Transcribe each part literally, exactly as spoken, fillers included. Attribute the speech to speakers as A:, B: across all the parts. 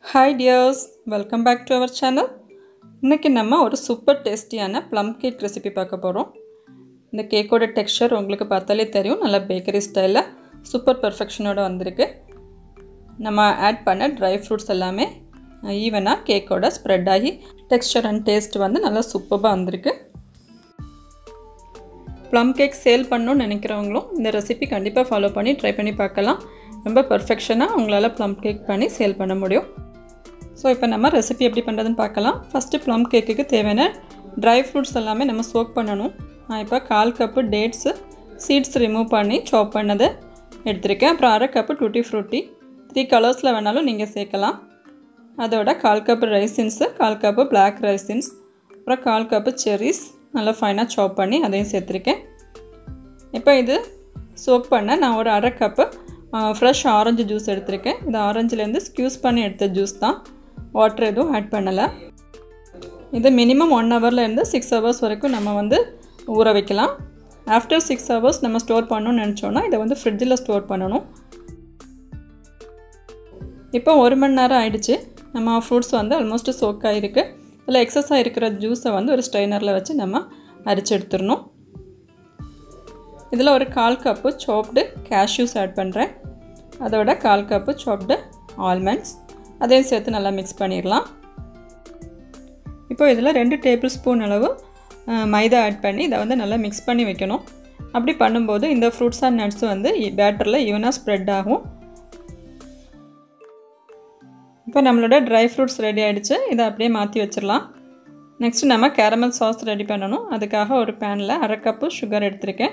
A: Hi dears, welcome back to our channel. இன்னைக்கு நம்ம ஒரு சூப்பர் டேஸ்டியான plum cake ரெசிபி பார்க்க போறோம். இந்த கேக்கோட டெக்ஸ்சர் உங்களுக்கு பார்த்தாலே தெரியும், நல்ல பேக்கரி ஸ்டைல்ல சூப்பர் பெர்ஃபெக்ஷனோட வந்திருக்கு. நம்ம ஆட் பண்ண dry fruits எல்லாமே ஈவனா கேக்கோட ஸ்ப்ரெட் ஆகி டெக்ஸ்சர் அண்ட் டேஸ்ட் வந்து நல்லா சூப்பரா வந்திருக்கு. plum cake சேல் பண்ணனும்னு நினைக்கிறவங்களும் இந்த ரெசிபி கண்டிப்பா ஃபாலோ பண்ணி ட்ரை பண்ணி பார்க்கலாம். ரொம்ப பெர்ஃபெக்ஷனா உங்களால plum cake பண்ணி சேல் பண்ண முடியும். So இப்போ நம்ம ரெசிபி எப்படி பண்றதுன்னு பார்க்கலாம். ஃபர்ஸ்ட் plum cakeக்கு தேவையான dry fruits எல்லாமே நம்ம சோக் பண்ணனும். நான் இப்போ கால் கப் dates seeds ரிமூவ் பண்ணி சாப் பண்ணது எடுத்துர்க்கேன். அப்புறம் அரை கப் tutti fruti three கலர்ஸ்ல வேணாலும் நீங்க சேர்க்கலாம். அதோட கால் கப் raisins, கால் கப் black raisins, அப்புறம் கால் கப் cherries நல்லா ஃபைனா சாப் பண்ணி அதையும் சேர்த்திருக்கேன். இப்போ இது சோக் பண்ண நான் ஒரு அரை கப் fresh orange juice எடுத்துர்க்கேன். இது ஆரஞ்சில இருந்து ஸ்க்யூஸ் பண்ணி எடுத்த ஜூஸ் தான். வாட்டர் எதுவும் ஆட் பண்ணல. இது மினிமம் one hour ல இருந்து six hours வரைக்கும் நம்ம வந்து ஊற வைக்கலாம். ஆஃப்டர் six hours நம்ம ஸ்டோர் பண்ணனும்னு நினைச்சோம்னா இத வந்து ஃப்ரிட்ஜ்ல ஸ்டோர் பண்ணனும். இப்போ one மணி நேரம் ஆயிடுச்சு. நம்ம ஃப்ரூட்ஸ் வந்து ஆல்மோஸ்ட் சோக் ஆயிருக்கு. இதுல எக்ஸஸ் ஆயிருக்கிற ஜூஸை வந்து ஒரு ஸ்ட்ரைனர்ல வச்சு நம்ம அரிச்சு எடுத்துறணும். இதுல ஒரு கால் கப் chopped cashews ஆட் பண்றேன். அதோட கால் கப் chopped almonds அதையும் சேர்த்து நல்லா mix பண்ணிரலாம். இப்போ இதல two tablespoon அளவு மைதா ஆட் பண்ணி இத வந்து நல்லா mix பண்ணி வைக்கணும். அப்படி பண்ணும்போது இந்த fruits and nuts வந்து பேட்டர்ல ஈவனா ஸ்ப்ரெட் ஆகும். இப்போ நம்மளோட dry fruits ரெடி ஆயிடுச்சு. இத அப்படியே மாத்தி வச்சிரலாம். நெக்ஸ்ட் நம்ம caramel sauce ரெடி பண்ணனும். அதுக்காக ஒரு panல அரை கப் sugar எடுத்துர்க்கேன்.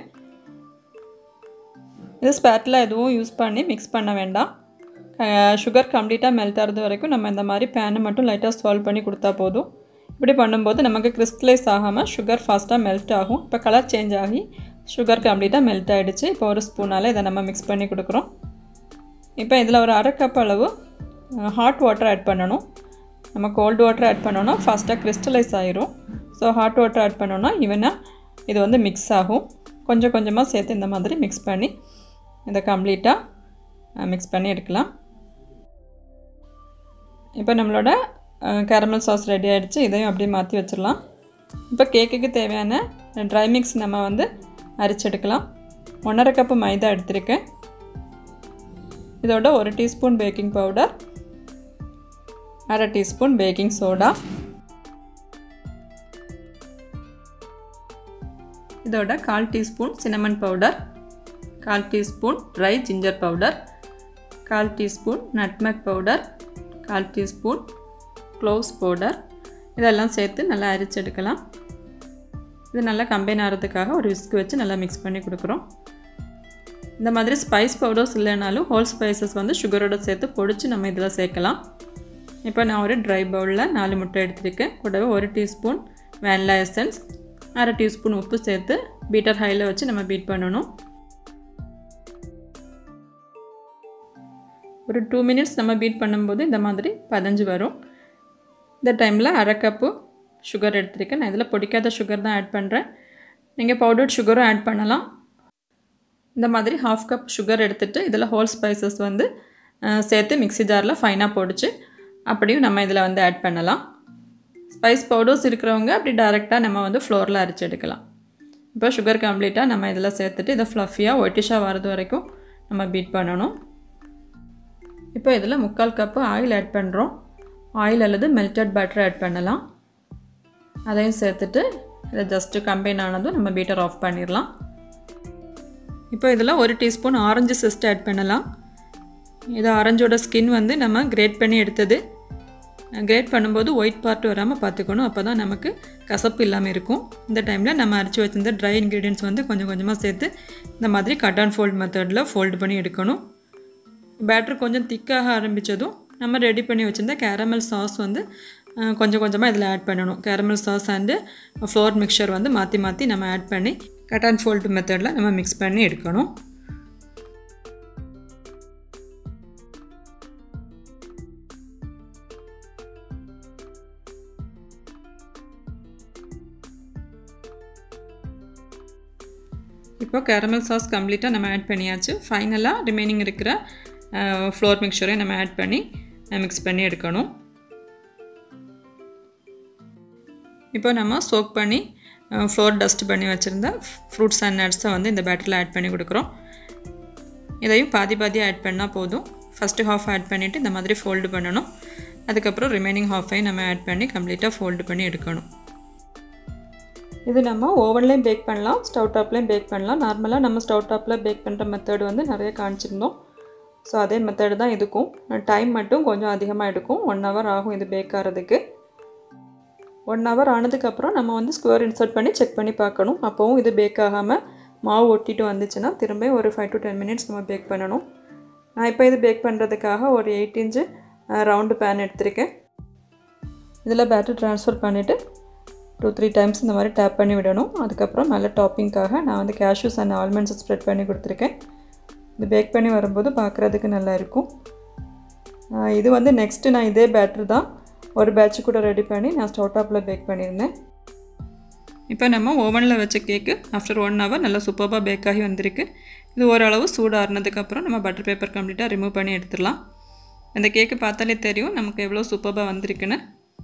A: இது ஸ்பாட்ல எதுவும் யூஸ் பண்ணி mix பண்ண வேண்டாம். சுகர் கம்ப்ளீட்டா மெல்ட் ஆறது வரைக்கும் நம்ம இந்த மாதிரி pan மட்டும் லைட்டா சால்வ் பண்ணி கொடுத்தா போதும். இப்படி பண்ணும்போது நமக்கு கிறிஸ்டலைஸ் ஆகாம sugar ஃபாஸ்டா மெல்ட் ஆகும். இப்போ கலர் சேஞ்ச் ஆகி sugar கம்ப்ளீட்டா மெல்ட் ஆயிடுச்சு. இப்போ ஒரு ஸ்பூனால இத நம்ம mix பண்ணி கொடுக்கிறோம். இப்போ இதல ஒரு அரை கப் அளவு hot water ஆட் பண்ணனும். நம்ம cold water ஆட் பண்ணோம்னா ஃபாஸ்டா கிறிஸ்டலைஸ் ஆயிரும். சோ hot water ஆட் பண்ணோம்னா ஈவனா இது வந்து mix ஆகும். கொஞ்சம் கொஞ்சமா சேர்த்து இந்த மாதிரி mix பண்ணி இத கம்ப்ளீட்டா mix பண்ணி எடுக்கலாம். இப்போ நம்மளோட caramel sauce ரெடி ஆயிடுச்சு. இதையும் அப்படியே மாத்தி வச்சிரலாம். இப்போ கேக்குக்கு தேவையான dry mix நம்ம வந்து அரிச்சு எடுக்கலாம். one and a half cup maida எடுத்துர்க்கேன். இதோட one teaspoon baking powder, one teaspoon baking soda, இதோட one teaspoon cinnamon powder, one teaspoon dry ginger powder, one teaspoon nutmeg powder, one teaspoon cloves powder இதெல்லாம் சேர்த்து நல்லா அரிச்சு எடுக்கலாம். இது நல்லா கம்பைன் ஆறதுக்காக ஒரு whisk வச்சு நல்லா mix பண்ணி கொடுக்கிறோம். இந்த மாதிரி ஸ்பைஸ் பவுடர்ஸ் இல்லனாலும் ஹோல் ஸ்பைசஸ் வந்து சுகரோட சேர்த்து பொடிச்சு நம்ம இதல சேர்க்கலாம். இப்போ நான் ஒரு dry bowlல four முட்டை எடுத்துர்க்கேன். கூடவே one teaspoon vanilla essence, one teaspoon உப்பு சேர்த்து பீட்டர் ஹைல வச்சு நம்ம பீட் பண்ணனும். ஒரு two minutes நம்ம பீட் பண்ணும்போது இந்த மாதிரி பதிஞ்சு வரும். இந்த டைம்ல அரை கப் sugar எடுத்துர்க்கேன். நான் இதல பொடிக்காத sugar தான் ஆட் பண்றேன். நீங்க powdered sugar ஆட் பண்ணலாம். இந்த மாதிரி half cup sugar எடுத்துட்டு இதல whole spices வந்து சேர்த்து மிக்ஸி ஜார்ல ஃபைனா பொடிச்சு அப்படியே நம்ம இதல வந்து ஆட் பண்ணலாம். ஸ்பைஸ் பவுடர்ஸ் இருக்குறவங்க அப்படி டைரக்ட்டா நம்ம வந்து ஃப்ளோர்ல அரைச்சு எடுக்கலாம். இப்போ sugar கம்ப்ளீட்டா நம்ம இதல சேர்த்துட்டு இத ஃப்ளஃபியா ஒயிட்டிஷா வரது வரைக்கும் நம்ம பீட் பண்ணனும். இப்போ இதல முக்கால் கப் ஆயில் ஆட் பண்றோம். ஆயில் அல்லது melted butter ஆட் பண்ணலாம். அதையும் சேர்த்துட்டு இத ஜஸ்ட் கம்பைன் ஆனதும் நம்ம பீட்டர் ஆஃப் பண்ணிரலாம். இப்போ இதல one teaspoon ஆரஞ்சு zest ஆட் பண்ணலாம். இது ஆரஞ்சோட ஸ்கின் வந்து நம்ம கிரேட் பண்ணி எடுத்தது. கிரேட் பண்ணும்போது ஒயிட் பார்ட் வராம பாத்துக்கணும். அப்பதான் நமக்கு கசப்பு இல்லாம இருக்கும். இந்த டைம்ல நம்ம அரைச்சு வச்சிருந்த dry ingredients வந்து கொஞ்சம் கொஞ்சமா சேர்த்து இந்த மாதிரி கட் அண்ட் ஃபோல்ட் மெத்தட்ல ஃபோல்ட் பண்ணி எடுக்கணும். பேட்டர் கொஞ்சம் திக்காக ஆரம்பிச்சதும் நம்ம ரெடி பண்ணி வச்சிருந்த caramel sauce வந்து கொஞ்சம் கொஞ்சமா இதல ஆட் பண்ணனும். caramel sauce and flour mixture வந்து மாத்தி மாத்தி நம்ம ஆட் பண்ணி கட் அண்ட் ஃபோல்ட் மெத்தட்ல நம்ம mix பண்ணி எடுக்கணும். இப்போ caramel sauce கம்ப்ளீட்டா நம்ம ஆட் பண்ணியாச்சு. ஃபைனலா ரிமைனிங் இருக்கிற flour mixture நம்ம ஆட் பண்ணி மிக்ஸ் பண்ணி எடுக்கணும். இப்போ நம்ம சோக் பண்ணி ஃப்ளோர் டஸ்ட் பண்ணி வச்சுருந்த ஃப்ரூட்ஸ் அண்ட் நட்ஸை வந்து இந்த பேட்டரில் ஆட் பண்ணி கொடுக்குறோம். இதையும் பாதி பாதியாக ஆட் பண்ணால் போதும். ஃபஸ்ட்டு ஹாஃப் ஆட் பண்ணிவிட்டு இந்த மாதிரி ஃபோல்டு பண்ணணும். அதுக்கப்புறம் ரிமைனிங் ஹாஃபையும் நம்ம ஆட் பண்ணி கம்ப்ளீட்டாக ஃபோல்டு பண்ணி எடுக்கணும். இது நம்ம ஓவன்லேயும் பேக் பண்ணலாம், ஸ்டவ் டாப்லேயும் பேக் பண்ணலாம். நார்மலாக நம்ம ஸ்டவ் டாப்பில் பேக் பண்ணுற மெத்தட் வந்து நிறைய காமிச்சிருந்தோம். ஸோ அதே மெத்தடு தான் இதுக்கும். டைம் மட்டும் கொஞ்சம் அதிகமாக எடுக்கும். ஒன் ஹவர் ஆகும் இது பேக் ஆகிறதுக்கு. ஒன் ஹவர் ஆனதுக்கப்புறம் நம்ம வந்து ஸ்கொயர் இன்சர்ட் பண்ணி செக் பண்ணி பார்க்கணும். அப்போவும் இது பேக் ஆகாமல் மாவு ஒட்டிட்டு வந்துச்சுன்னா திரும்ப ஒரு ஃபைவ் டு டென் மினிட்ஸ் நம்ம பேக் பண்ணணும். நான் இப்போ இது பேக் பண்ணுறதுக்காக ஒரு எயிட் இன்ச்சு ரவுண்டு பேன் எடுத்திருக்கேன். இதில் பேட்டர் ட்ரான்ஸ்ஃபர் பண்ணிவிட்டு டூ த்ரீ டைம்ஸ் இந்த மாதிரி டேப் பண்ணி விடணும். அதுக்கப்புறம் நல்ல டாப்பிங்காக நான் வந்து கேஷ்யூஸ் அண்ட் ஆல்மண்ட்ஸ் ஸ்ப்ரெட் பண்ணி கொடுத்துருக்கேன். இது பேக் பண்ணி வரும்போது பார்க்குறதுக்கு நல்லா இருக்கும். இது வந்து நெக்ஸ்ட்டு நான் இதே பேட்டர் தான் ஒரு பேட்ச் கூட ரெடி பண்ணி நான் ஸ்டவ் டாப்பில் பேக் பண்ணியிருந்தேன். இப்போ நம்ம ஓவனில் வச்ச கேக்கு ஆஃப்டர் ஒன் ஹவர் நல்லா சூப்பராக பேக் ஆகி வந்திருக்கு. இது ஓரளவு சூடாறினதுக்கப்புறம் நம்ம பட்டர் பேப்பர் கம்ப்ளீட்டாக ரிமூவ் பண்ணி எடுத்துடலாம். இந்த கேக்கு பார்த்தாலே தெரியும் நமக்கு எவ்வளோ சூப்பராக வந்திருக்குன்னு.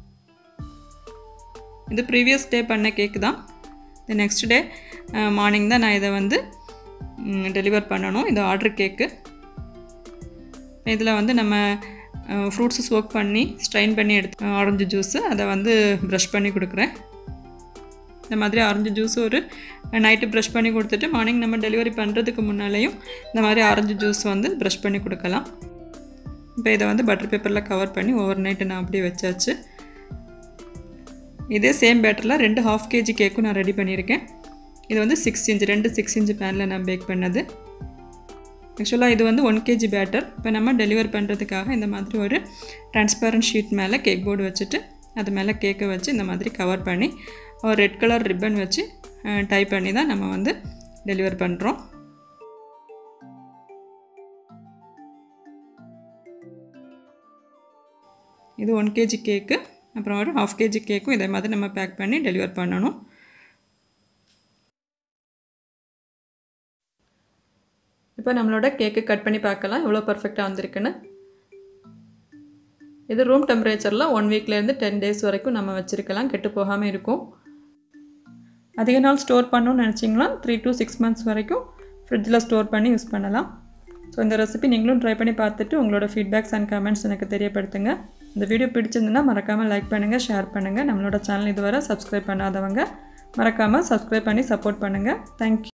A: இது ப்ரீவியஸ் டே பண்ண கேக்கு தான். இது நெக்ஸ்ட் டே மார்னிங் தான் நான் இதை வந்து டெலிவர் பண்ணணும். இது ஆர்டர் கேக்கு. இதில் வந்து நம்ம ஃப்ரூட்ஸு சோக் பண்ணி ஸ்ட்ரைன் பண்ணி எடுத்து ஆரஞ்சு ஜூஸு அதை வந்து ப்ரஷ் பண்ணி கொடுக்குறேன். இந்த மாதிரி ஆரஞ்சு ஜூஸ் ஒரு நைட்டு ப்ரஷ் பண்ணி கொடுத்துட்டு மார்னிங் நம்ம டெலிவரி பண்ணுறதுக்கு முன்னாலேயும் இந்த மாதிரி ஆரஞ்சு ஜூஸ் வந்து ப்ரஷ் பண்ணி கொடுக்கலாம். இப்போ இதை வந்து பட்டர் பேப்பரில் கவர் பண்ணி ஓவர் நைட்டு நான் அப்படியே வச்சாச்சு. இதே சேம் பேட்டரில் ரெண்டு ஹாஃப் கேஜி கேக்கும் நான் ரெடி பண்ணியிருக்கேன். இது வந்து சிக்ஸ் இன்ச் ரெண்டு சிக்ஸ் இன்ச் பேனில் நான் பேக் பண்ணது. ஆக்சுவலாக இது வந்து ஒன் கேஜி பேட்டர். இப்போ நம்ம டெலிவர் பண்ணுறதுக்காக இந்த மாதிரி ஒரு டிரான்ஸ்பரண்ட் ஷீட் மேலே கேக் போர்டு வச்சுட்டு அது மேலே கேக்கை வச்சு இந்த மாதிரி கவர் பண்ணி ஒரு ரெட் கலர் ரிப்பன் வச்சு டை பண்ணி தான் நம்ம வந்து டெலிவர் பண்ணுறோம். இது ஒன் கேஜி கேக்கு. அப்புறம் ஒரு ஹாஃப் கேஜி கேக்கும் இதே மாதிரி நம்ம பேக் பண்ணி டெலிவர் பண்ணணும். இப்போ நம்மளோட கேக்கு கட் பண்ணி பார்க்கலாம் எவ்வளோ பர்ஃபெக்டாக வந்திருக்குன்னு. இது ரூம் டெம்பரேச்சரில் ஒன் வீக்லேருந்து டென் டேஸ் வரைக்கும் நம்ம வச்சுருக்கலாம், கெட்டு போகாமல் இருக்கும். அதிக நாள் ஸ்டோர் பண்ணணும்னு நினச்சிங்களா த்ரீ டு சிக்ஸ் மந்த்ஸ் வரைக்கும் ஃப்ரிட்ஜில் ஸ்டோர் பண்ணி யூஸ் பண்ணலாம். ஸோ இந்த ரெசிபி நீங்களும் ட்ரை பண்ணி பார்த்துட்டு உங்களோட ஃபீட்பேக்ஸ் அண்ட் கமெண்ட்ஸ் எனக்கு தெரியப்படுத்துங்க. இந்த வீடியோ பிடிச்சிருந்துன்னா மறக்காமல் லைக் பண்ணுங்கள், ஷேர் பண்ணுங்கள். நம்மளோட சேனல் இதுவரை சப்ஸ்கிரைப் பண்ணாதவங்க மறக்காமல் சப்ஸ்கிரைப் பண்ணி சப்போர்ட் பண்ணுங்கள். தேங்க்யூ.